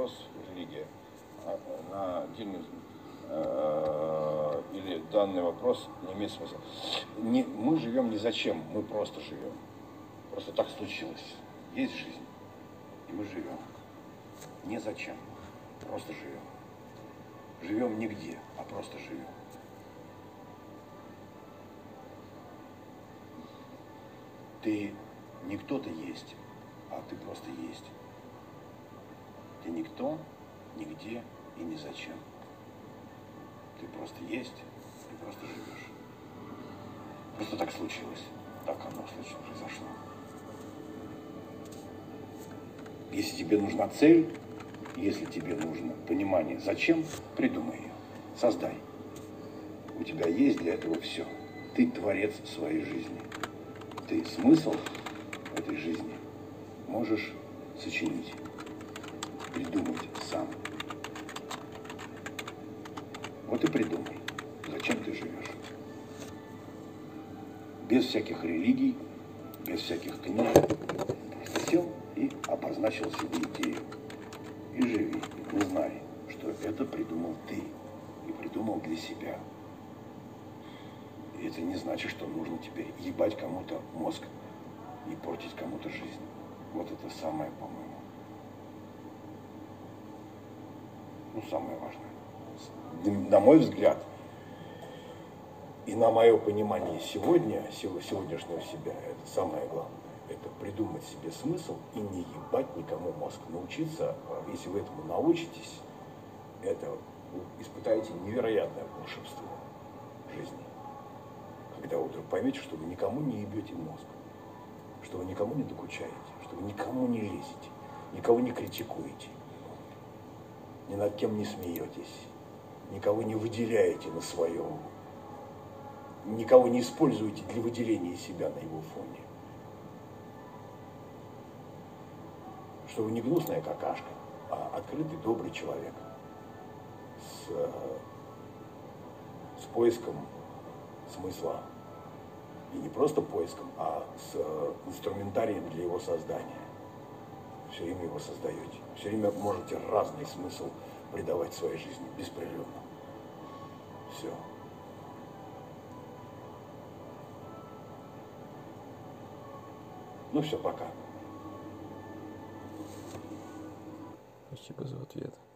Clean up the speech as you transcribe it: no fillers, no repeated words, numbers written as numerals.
вопрос религия, на отдельную, или данный вопрос не имеет смысла. Мы живем не зачем, мы просто живем. Просто так случилось. Есть жизнь, и мы живем. Не зачем, просто живем. Живем нигде, а просто живем. Ты не кто-то есть, а ты просто есть. Ты никто, нигде и ни зачем. Ты просто есть, ты просто живешь. Просто так случилось. Так оно произошло. Если тебе нужна цель, если тебе нужно понимание, зачем, придумай ее, создай. У тебя есть для этого все. Ты творец своей жизни. Ты смысл этой жизни можешь сочинить, придумать сам. Вот и придумай, зачем ты живешь. Без всяких религий, без всяких книг. Просто сел и обозначил себе идею. И живи, и знай, что это придумал ты. И придумал для себя. И это не значит, что нужно теперь ебать кому-то мозг и портить кому-то жизнь. Вот это самое, по-моему, самое важное. На мой взгляд, и на мое понимание сегодняшнего себя, это самое главное. Это придумать себе смысл и не ебать никому мозг. Научиться, если вы этому научитесь, это вы испытаете невероятное волшебство жизни. Когда вы вдруг поймете, что вы никому не ебете мозг, что вы никому не докучаете, что вы никому не лезете, никого не критикуете, ни над кем не смеетесь, никого не выделяете на своем, никого не используете для выделения себя на его фоне. Что вы не гнусная какашка, а открытый, добрый человек с поиском смысла. И не просто поиском, а с инструментарием для его создания. Все время его создаете. Все время можете разный смысл придавать своей жизни беспрерывно. Все. Ну все, пока. Спасибо за ответ.